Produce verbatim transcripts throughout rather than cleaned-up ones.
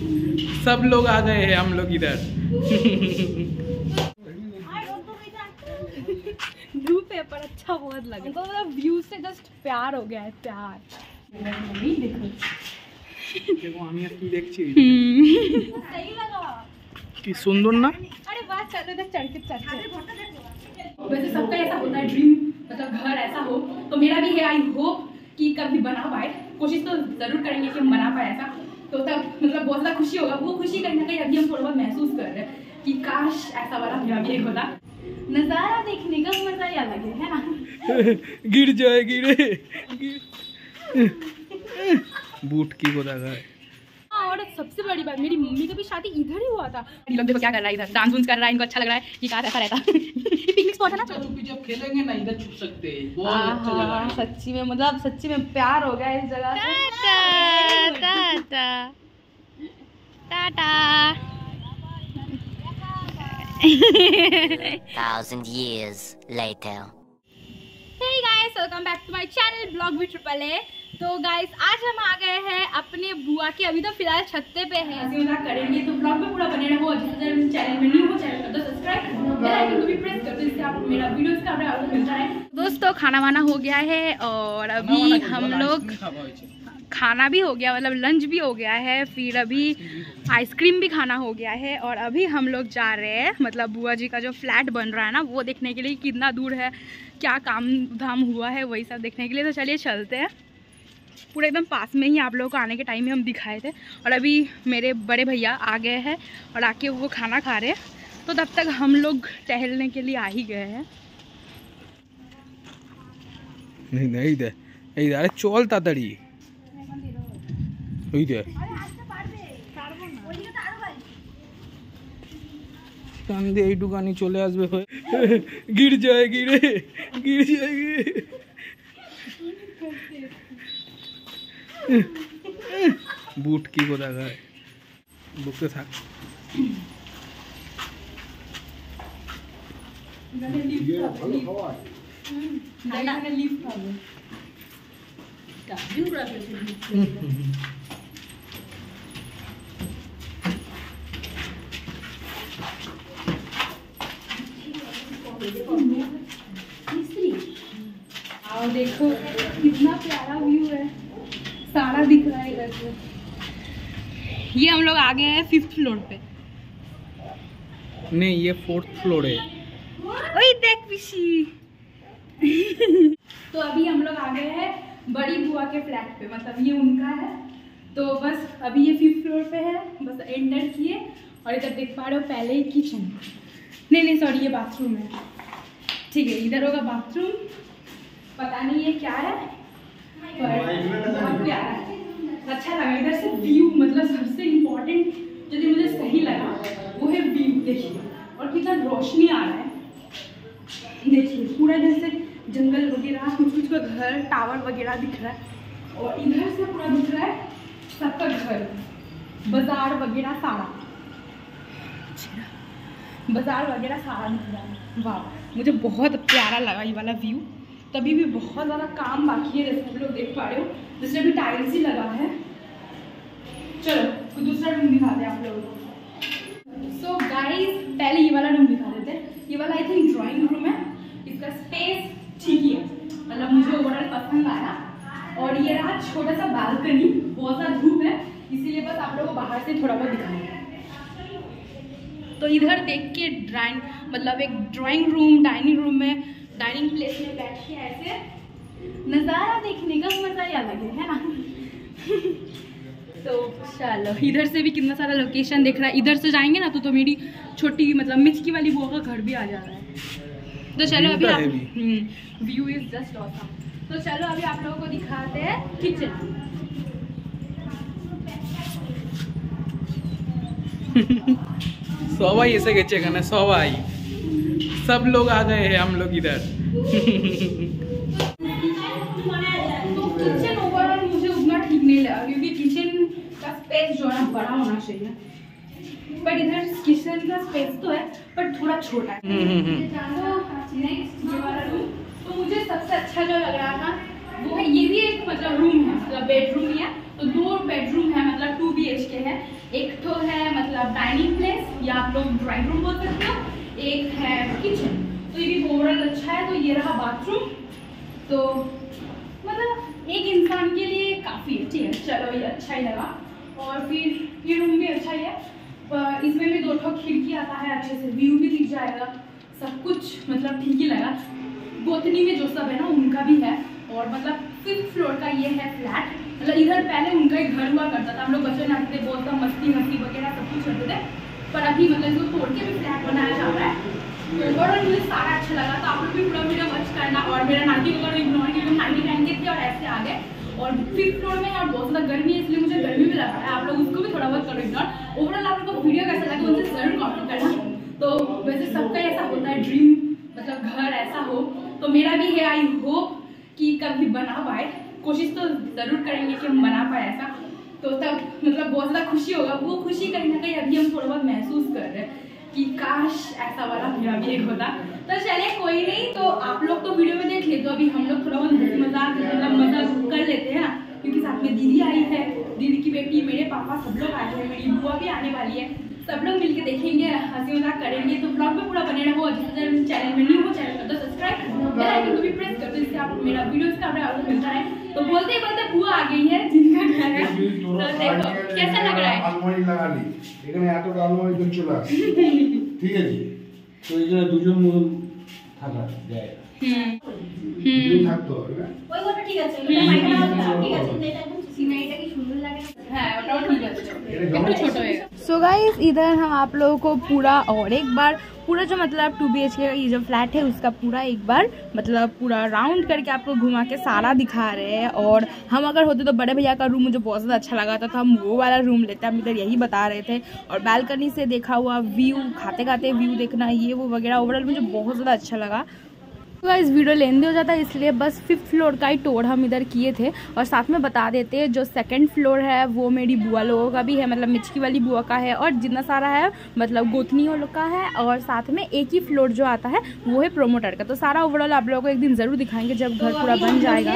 सब लोग आ गए हैं, हम लोग इधर। धूप है पर अच्छा बहुत लगा, मतलब व्यू से जस्ट प्यार हो गया है, प्यार। देखो देखो আমি আর কি দেখছি, सही लगा কি সুন্দর না? अरे वाह, चलो इधर चढ़ के चढ़ते हैं। वैसे सबका ऐसा होता है ड्रीम, मतलब घर ऐसा हो, तो मेरा भी है। आई होप कि कभी बना पाए, कोशिश तो जरूर करेंगे कि हम बना पाए ऐसा, तो तब मतलब बहुत ज़्यादा खुशी होगा। वो खुशी कहीं ना कहीं अभी हम थोड़ा बहुत महसूस कर रहे हैं कि काश ऐसा वाला मेरा भी एक होता। नज़ारा देखने का मजा ही अलग है, है ना? गिर जाएगी रे, बूट की को लगा है। और सबसे बड़ी बात, मेरी मम्मी का भी शादी इधर ही हुआ था। ये लोग देखो क्या कर रहा है, इधर डांस वांस कर रहा है, इनको अच्छा लग रहा है कि काश ऐसा रहता। ये पिकनिक स्पॉट है ना, जब खेलेंगे ना इधर छुप सकते हैं, बहुत अच्छा जगह है। सच्ची में, मतलब सच्ची में प्यार हो गया इस जगह से। Tata tata. Thousand years later. Hey guys, welcome back to my channel Vlog with Triple A। तो गाइस आज हम आ गए हैं अपने बुआ के, अभी तो फिलहाल छत्ते पे हैं, ऐसे मजाक करेंगे, तो ब्लॉग में पूरा बने रहो। जिस चैनल में न्यू हो चैनल को तो सब्सक्राइब, बेल आइकन को भी प्रेस कर दो, इससे आपको मेरा वीडियोस का अपडेट आपको मिलता है। दोस्तों खाना वाना हो गया है और अभी हम लोग खाना भी हो गया, मतलब लंच भी हो गया है, फिर अभी आइसक्रीम भी खाना हो गया है और अभी हम लोग जा रहे हैं, मतलब बुआ जी का जो फ्लैट बन रहा है ना, वो देखने के लिए कितना दूर है, क्या काम धाम हुआ है, वही सब देखने के लिए। तो चलिए चलते हैं, पूरे एकदम पास में ही, आप लोगों को आने के टाइम में हम दिखाए थे। और अभी मेरे बड़े भैया आ गए हैं और आके वो खाना खा रहे हैं, तो तब तक हम लोग टहलने के लिए आ ही गए हैं। नहीं नहीं दे এই আরে চল তাড়াতাড়ি, ওই দে কান দিয়ে এইটুকানি চলে আসবে, गिर जाएगी रे, गिर जाएगी। बूट की को দেখা है, বুকতে থাক। और देखो कितना प्यारा व्यू है, सारा दिख रहा है इधर से। ये हम लोग आ गए हैं फिफ्थ फ्लोर पे। नहीं ये फोर्थ फ्लोर है। ओए देख पिशी। तो अभी हम लोग आ गए हैं बड़ी बुआ के फ्लैट पे, मतलब ये उनका है। तो बस अभी ये फिफ्थ फ्लोर पे है, बस एंटर किए और इधर देख पा रहे हो पहले ही किचन, नहीं नहीं सॉरी ये बाथरूम है, ठीक है इधर होगा बाथरूम, पता नहीं ये क्या है पर बहुत प्यारा है, अच्छा लगा। इधर से व्यू, मतलब सबसे इम्पोर्टेंट जो मुझे सही लगा वो है व्यू। देखिए और कितना रोशनी आ रहा है, देखिए पूरा इधर से जंगल वगैरह, कुछ कुछ का घर, टावर वगैरह दिख रहा है और इधर से पूरा दिख रहा है सबका घर, बाजार वगैरह सारा, बाजार वगैरह सारा दिख रहा है। वाह मुझे बहुत प्यारा लगा ये वाला व्यू। तभी भी बहुत ज़्यादा काम बाकी है, जैसे आप लोग देख पा रहे हो, जैसे अभी टाइल्स ही लगा है। चलो कोई दूसरा रूम दिखाते हैं आप लोगों को। सो गाइस पहले ये वाला रूम दिखा देते हैं। ये वाला आई थिंक ड्राइंग रूम है, इसका स्पेस ठीक ही है, मतलब मुझे ओवरऑल पसंद आया। और ये रहा छोटा सा बालकनी, बहुत ज़्यादा धूप है इसीलिए बस आप लोगों को बाहर से थोड़ा बहुत दिखाया। तो इधर देख के ड्राइंग, मतलब एक ड्राइंग रूम, डाइनिंग रूम में, डाइनिंग प्लेस में बैठ के ऐसे नज़ारा देखने का मजा ही अलग है, है ना? तो चलो इधर से भी कितना सारा लोकेशन दिख रहा है, इधर से जाएंगे ना तो तो मेरी छोटी, मतलब मिचकी वाली बुआ का घर भी आ जा रहा है। तो चलो अभी आप, व्यू इज जस्ट ऑसम। तो चलो अभी आप लोगों को दिखाते हैं किचन। সবাই এসে গেছে এখানে, সবাই सब लोग आ गए हैं, हम लोग इधर। तो किचन ओवरऑल मुझे उतना ठीक नहीं लगा क्योंकि किचन का स्पेस जो है बड़ा होना चाहिए, बट इधर किचन का स्पेस तो है पर थोड़ा छोटा है। तो नेक्स्ट ये वाला रूम, तो मुझे सबसे अच्छा जो लग रहा था वो है, ये भी एक मतलब रूम है, मतलब बेडरूम ही है तो दो बेडरूम है, मतलब टू बी एच के है। एक तो है मतलब डाइनिंग प्लेस या आप लोग ड्राइंग रूम बोल सकते हो, एक है किचन। तो ये भी ओवरऑल अच्छा है। तो ये रहा बाथरूम, तो मतलब एक इंसान के लिए काफ़ी है, ठीक है, चलो ये अच्छा ही लगा। और फिर ये रूम भी अच्छा ही है, इसमें भी दो ठो खिड़की आता है, अच्छे से व्यू भी दिख जाएगा, सब कुछ मतलब ठीक ही लगा। गोतनी में जो सब है ना उनका भी है। और मतलब फिफ्थ फ्लोर का ये है फ्लैट, मतलब इधर पहले उनका ही घर हुआ करता था, हम लोग बच्चे नाचते बहुत सा मस्ती हंसी वगैरह सब कुछ करते थे, पर अभी मतलब इसको तोड़ के भी फ्लैट बनाया जा रहा है। तो ओवरऑल मुझे सारा अच्छा लगा। तो आप लोग भी पूरा वीडियो वॉच करना। और मेरा नानी को इग्नोर की, नानी पहन के थे और ऐसे आ गए। और फिफ्थ फ्लोर में और बहुत ज़्यादा गर्मी है, इसलिए मुझे गर्मी भी लग रहा है, आप लोग उसको भी थोड़ा बहुत करो इग्नोर। ओवरऑल आप लोग को वीडियो कैसा लगा उनसे जरूर कमेंट करना। तो वैसे सबका ऐसा होता है ड्रीम, मतलब घर ऐसा हो, तो मेरा भी है। आई होप कि कभी बना पाए, कोशिश तो ज़रूर करेंगे कि हम बना पाए ऐसा, तो तब मतलब बहुत ज़्यादा खुशी होगा। वो खुशी कहीं ना कहीं अभी हम थोड़ा बहुत महसूस कर रहे हैं कि काश ऐसा वाला मेरा भी एक होता। तो चलिए कोई नहीं, तो आप लोग तो वीडियो में देख ले, तो अभी हम लोग थोड़ा बहुत मजाक मतलब मजाक कर लेते हैं ना, क्योंकि साथ में दीदी आई है, दीदी की बेटी, मेरे पापा, सब लोग आए हैं, मेरी बुआ भी आने वाली है, सब लोग मिलके देखेंगे, हंसी मजाक करेंगे। तो ब्लॉग में पूरा बने रहो। जिस चैनल में न्यू हो चैनल कर दो सब्सक्राइब, बेल आइकन को भी प्रेस कर दो, जिससे आप मेरा वीडियोस का अपडेट मिलता है। तो बोलते ही बोलते बुआ आ गई है जिनका घर है, तो देखो कैसा लग रहा है। আলমারি লাগালি এখানে এতটা আলমারি তো চলে আসে ঠিক আছে তো এখানে দুজন মতন থাকা যায় হুম দুজন থাকতে হবে না ওই ওটা ঠিক আছে ওটা মাইকা না ঠিক আছে কিন্তু এটা একদম সিনারিটা কি সুন্দর লাগে না হ্যাঁ ওটাও ঠিক আছে, একটু ছোট হয়েगा। सो गाइस इधर हम आप लोगों को पूरा और एक बार पूरा जो मतलब टू बी एच के ये जो फ्लैट है उसका पूरा एक बार मतलब पूरा राउंड करके आपको घुमा के सारा दिखा रहे हैं। और हम अगर होते तो बड़े भैया का रूम मुझे बहुत ज़्यादा अच्छा लगा था, तो हम वो वाला रूम लेते, हम इधर यही बता रहे थे। और बालकनी से देखा हुआ व्यू, खाते खाते व्यू देखना, ये वो वगैरह ओवरऑल मुझे बहुत ज़्यादा अच्छा लगा। तो इस वीडियो लेंदी हो जाता है, इसलिए बस फिफ्थ फ्लोर का ही टूर हम इधर किए थे। और साथ में बता देते हैं जो सेकंड फ्लोर है वो मेरी बुआ लोगों का भी है, मतलब मिचकी वाली बुआ का है, और जितना सारा है मतलब गोतनी लोग का है। और साथ में एक ही फ्लोर जो आता है वो है प्रोमोटर का। तो सारा ओवरऑल आप लोगों को एक दिन ज़रूर दिखाएंगे जब घर पूरा बन जाएगा।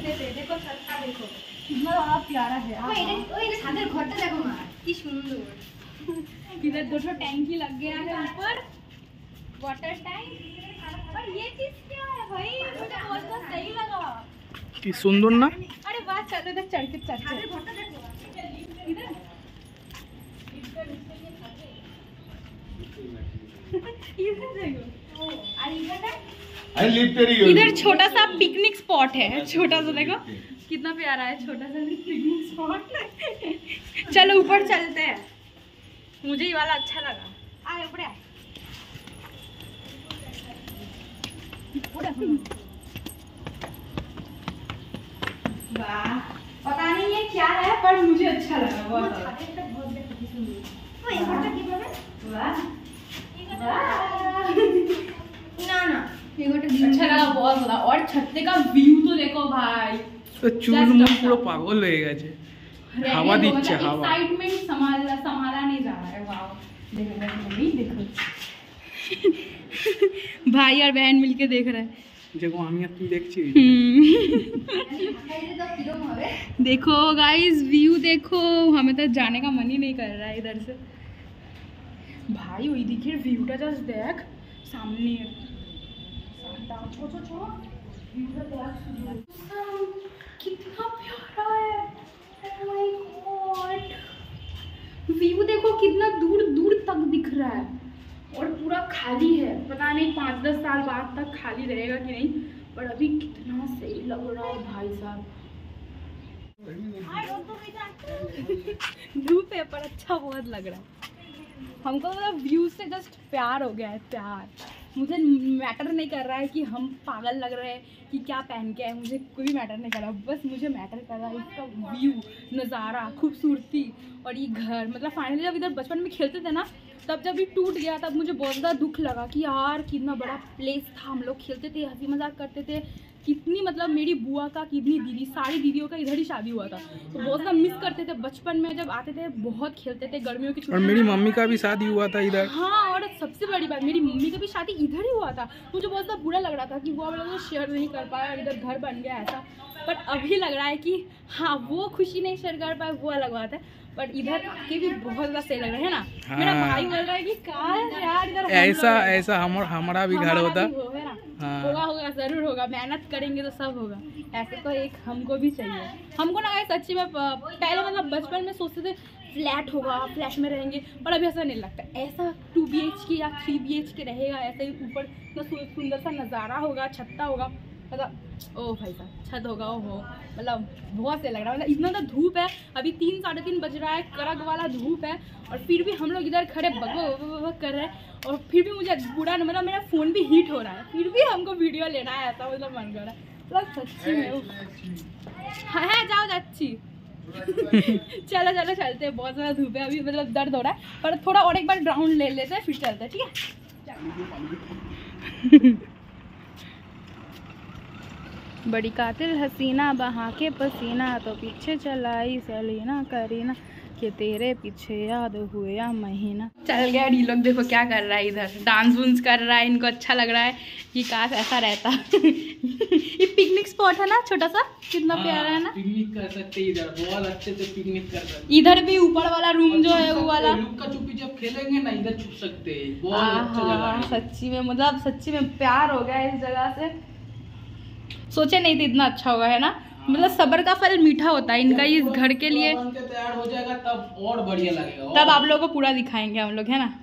प्यारा है ওই এটা ওই ছাদের ঘরটা দেখো না কি সুন্দর। इधर दो ठो टैंकी लग गया है ऊपर, वाटर टैंक। और ये चीज क्या है भाई, मुझे बहुत बहुत सही लगा। কি সুন্দর না? अरे वाह, चलो इधर चढ़ के चढ़ के इधर इधर देखो। और इधर আই লিফটেরই इधर छोटा सा पिकनिक स्पॉट है, छोटा सा देखो कितना प्यारा है, छोटा सा पिकनिक स्पॉट। चलो ऊपर चलते हैं, मुझे ये वाला अच्छा लगा। आए ऊपर आए। वाह, पता नहीं ये क्या है पर मुझे अच्छा लगा बहुत। ওই ঘরটা কিভাবে वाह না না এই ঘরটা अच्छा लगा बहुत ज्यादा। और छत्ते का व्यू तो देखो भाई, তো চুল মুখ পুরো পাগল হয়ে গেছে, হাওয়া দিচ্ছে হাওয়া। एक्साइटमेंट संभाला संभाला नहीं जा रहा है। वाह देखो देखो मम्मी देखो भाई और बहन मिलके देख रहे हैं। দেখো আমি আর তুই দেখছি। এটা তো কিরকম হবে देखो गाइस व्यू देखो, हमें तो जाने का मन ही नहीं कर रहा है इधर से। भाई वही देखिए व्यूटा जस्ट देख सामने, कितना प्यारा है। Oh my God, व्यू देखो कितना दूर दूर तक दिख रहा है और पूरा खाली है। पता नहीं पाँच दस साल बाद तक खाली रहेगा कि नहीं, पर अभी कितना सही लग रहा है भाई साहब। धूप है पर अच्छा बहुत लग रहा है हमको, मतलब व्यू से जस्ट प्यार हो गया है, प्यार। मुझे मैटर नहीं कर रहा है कि हम पागल लग रहे हैं कि क्या पहन के आए, मुझे कोई मैटर नहीं कर रहा, बस मुझे मैटर कर रहा है इसका व्यू, नज़ारा, खूबसूरती और ये घर। मतलब फाइनली जब इधर बचपन में खेलते थे ना, तब जब ये टूट गया तब मुझे बहुत ज़्यादा दुख लगा कि यार कितना बड़ा प्लेस था, हम लोग खेलते थे, हंसी मजाक करते थे, कितनी मतलब मेरी बुआ का कितनी दीदी सारी दीदियों का इधर ही शादी हुआ था, तो बहुत ज़्यादा मिस करते थे बचपन में। जब आते थे बहुत खेलते थे गर्मियों की और छुट्टी। मेरी मम्मी का भी शादी हुआ था इधर। हाँ, और सबसे बड़ी बात मेरी मम्मी का भी शादी इधर ही हुआ था। मुझे बहुत ज़्यादा बुरा लग रहा था कि वो वाला तो शेयर नहीं कर पाया और इधर घर बन गया ऐसा। बट अभी लग रहा है कि हाँ वो खुशी नहीं शेयर कर पाए, वो अलग बात है। बट इधर के भी बहुत ज़्यादा सही लग रहा है ना। हाँ। मेरा भाई बोल रहा है कि काश यार इधर हम ऐसा लोग- ऐसा हम हमारा भी घर हमारा होता। भी हो, है ना। हाँ। होगा होगा जरूर होगा, मेहनत करेंगे तो सब होगा। ऐसे तो एक हमको भी चाहिए। हमको ना गाइस सच्ची में प- पहले मतलब बचपन में सोचते थे फ्लैट होगा, फ्लैट में रहेंगे, पर अभी ऐसा नहीं लगता। ऐसा टू बी एच के या थ्री बी एच के रहेगा, ऐसे ही ऊपर इतना सु- सुंदर सा नज़ारा होगा, छत्ता होगा, मतलब ओ भाई साहब छत होगा, ओ हो मतलब बहुत से लग रहा है। मतलब इतना तो धूप है, अभी तीन साढ़े तीन बज रहा है, कड़क वाला धूप है, और फिर भी हम लोग इधर खड़े बग बग बग बग कर रहे हैं। और फिर भी मुझे बुरा मतलब मेरा फ़ोन भी हीट हो रहा है, फिर भी हमको वीडियो लेना है, ऐसा मतलब मन कर रहा है। मतलब सच्ची में हाँ है, जाओ जाच्छी चलो चलो चलते हैं, बहुत ज़्यादा धूप है अभी, मतलब दर्द हो रहा है। पर थोड़ा और एक बार राउंड ले लेते हैं फिर चलते हैं, ठीक है। बड़ी कातिल हसीना बहा के पसीना, तो पीछे चलाई सलीना करीना, कि तेरे पीछे याद हुए या महीना। चल गया। ये लोग देखो क्या कर रहा है, इधर डांस वूंस कर रहा है, इनको अच्छा लग रहा है कि काश ऐसा रहता। ये पिकनिक स्पॉट है ना, छोटा सा, कितना प्यारा है ना। पिकनिक कर सकते इधर, बहुत अच्छे से पिकनिक कर सकते। इधर भी ऊपर वाला रूम जो है वो वाला लुक्का छुपी जब खेलेंगे ना इधर छुप सकते हैं, बहुत अच्छा जगह आहा, है। सच्ची में मतलब सच्ची में प्यार हो गया इस जगह से। सोचे नहीं थे इतना अच्छा होगा, है ना। मतलब सब्र का फल मीठा होता है, इनका इस घर के लिए। बन के तैयार हो जाएगा तब और बढ़िया लगेगा। तब आप लोगों को पूरा दिखाएंगे हम लोग, है ना।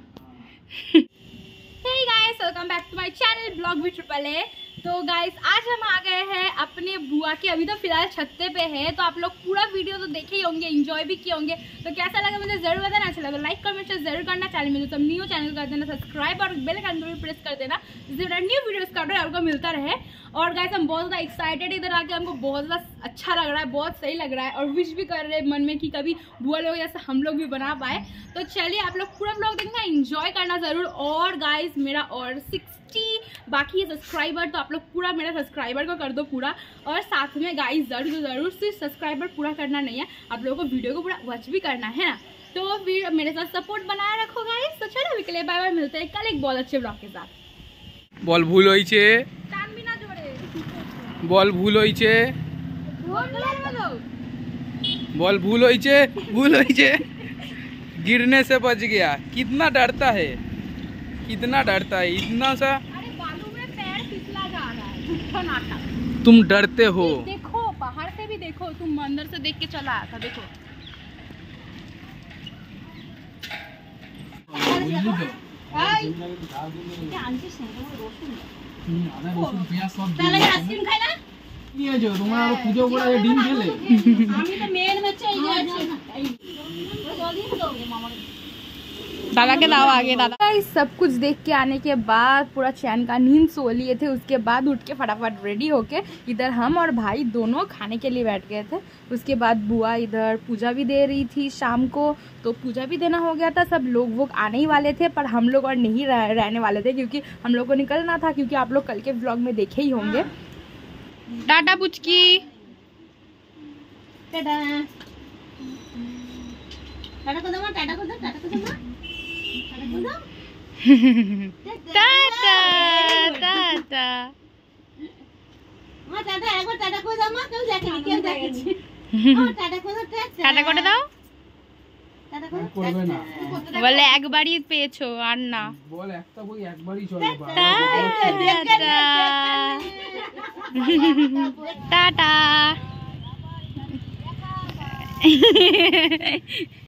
Hey guys, welcome back to my channel blog with triple A. तो गाइस आज हम आ गए हैं अपने बुआ के, अभी तो फिलहाल छत्ते पे है, तो आप लोग पूरा वीडियो तो देखे ही होंगे, एंजॉय भी किए होंगे। तो कैसा लगा मुझे जरूर बताना, अच्छा लगा लाइक कमेंट जरूर करना, चैनल में तो न्यू चैनल कर देना सब्सक्राइब और बेल आइकन को भी प्रेस कर देना, जिससे न्यू वीडियोस का अपडेट आपको मिलता रहे। और गाइस हम बहुत ज़्यादा एक्साइटेड, इधर आके हमको बहुत ज़्यादा अच्छा लग रहा है, बहुत सही लग रहा है, और विश भी कर रहे हैं मन में कि कभी बुआ लोग जैसे हम लोग भी बना पाए। तो चलिए आप लोग पूरा ब्लॉग देखना, एंजॉय करना जरूर। और गाइस मेरा और सिक्सटी बाकी है सब्सक्राइबर, तो आप लोग पूरा मेरा सब्सक्राइबर को कर दो पूरा। और साथ में गाइस जरूर जरूर सिर्फ सब्सक्राइबर पूरा करना नहीं है, आप लोगों को वीडियो को पूरा वॉच भी करना है ना। तो फिर मेरे साथ सपोर्ट बनाए रखो गाइस। तो चलो अभी के लिए बाय बाय, मिलते हैं कल एक बहुत अच्छे ब्लॉग के साथ। बॉल भूल होई छे, कान भी ना जोड़े, बॉल भूल होई छे, बॉल भूल होई छे, भूल होई छे। गिरने से बच गया। कितना डरता है, कितना डरता है, इतना सा। अरे बालू में पैर फिसला जा रहा है, झूठा नाटक। तुम डरते हो। देखो बाहर से भी देखो, तुम अंदर से देख के चला आया था, देखो। তোমার পুজো করা ডিম খেলে दादा के दावा आगे दादा। सब कुछ देख के आने के बाद पूरा चैन का नींद सो लिए थे, उसके बाद उठ के फटाफट रेडी होके इधर हम और भाई दोनों खाने के लिए बैठ गए थे। उसके बाद बुआ इधर पूजा भी दे रही थी शाम को, तो पूजा भी देना हो गया था। सब लोग वो आने ही वाले थे, पर हम लोग और नहीं रह, रहने वाले थे क्योंकि हम लोग को निकलना था, क्योंकि आप लोग कल के व्लॉग में देखे ही होंगे। टाटा पुचकी, टाटा टाटा को दो, टाटा को दो, टाटा को दो, टाटा टाटा। মা টাটা একবার টাটা করে দাও, মা কেউ দেখেনি, কেউ দেখেনি। মা টাটা করে দাও, টাটা টাটা করে দাও। টাটা করে করবে না বলে একবারই পেয়েছো আর না। বল একটা বই একবারই চলে। Tata tata.